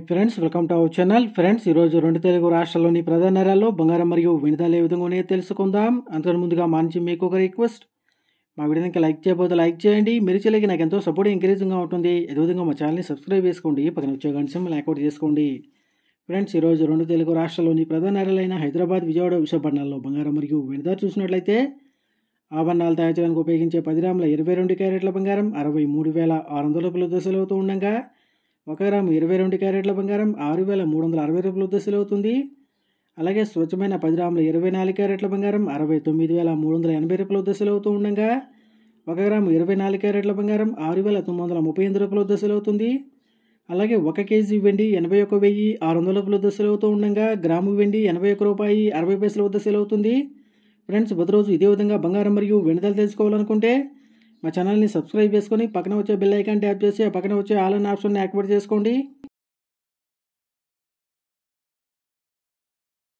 Friends, welcome to our channel. Friends, ఈరోజు రెండు తెలుగు రాష్ట్రాల్లోని ప్రధాన నగరాల్లో బంగారం మరియు వెండి ధరలు ఏ విధంగా ఉన్నాయో తెలుసుకుందాం. అంతకన్నా ముందుగా మా నుంచి మీకు ఒక రిక్వెస్ట్, మా వీడియోకి లైక్ చేయకపోతే లైక్ చేయండి. మీరు చేయలేక నాకు ఎంతో సపోర్ట్ ఎంకరేజింగ్గా ఉంటుంది. అదేవిధంగా మా ఛానల్ని సబ్స్క్రైబ్ చేసుకోండి, పక్కన వచ్చే గంట సింబల్ యాక్టివేట్ చేసుకోండి. ఫ్రెండ్స్, ఈరోజు రెండు తెలుగు రాష్ట్రాల్లోని ప్రధాన నగరాలైన హైదరాబాద్, విజయవాడ, విశాఖపట్నాల్లో బంగారం మరియు వెండి ధర చూసినట్లయితే ఆభరణాలు తయారు చేయడానికి ఉపయోగించే 10 గ్రాముల 22 క్యారెట్ల బంగారం 63,600 రూపాయల దశలు అవుతూ ఉండగా 1 గ్రాము 22 క్యారెట్ల బంగారం 6,360 రూపాయల దశలు అవుతుంది. అలాగే స్వచ్ఛమైన 10 గ్రాముల 24 క్యారెట్ల బంగారం 69,380 రూపాయల దశలు అవుతూ ఉండగా 1 గ్రాము 24 క్యారెట్ల బంగారం 6,938 రూపాయల దశలు అవుతుంది. అలాగే 1 కేజీ వెండి 81,600 రూపాయల దశలు అవుతూ ఉండగా గ్రాము వెండి 81 రూపాయి 60 పైసల వద్ద సేల్ అవుతుంది. ఫ్రెండ్స్, ప్రతిరోజు ఇదే విధంగా బంగారం మరియు వెండి ధరలు తెలుసుకోవాలనుకుంటే మా ఛానల్ని సబ్స్క్రైబ్ చేసుకొని పక్కన వచ్చే బెల్ ఐకాన్ ట్యాప్ చేసి ఆ పక్కన వచ్చే ఆల్ అనే ఆప్షన్ని యాక్టివేట్ చేసుకోండి.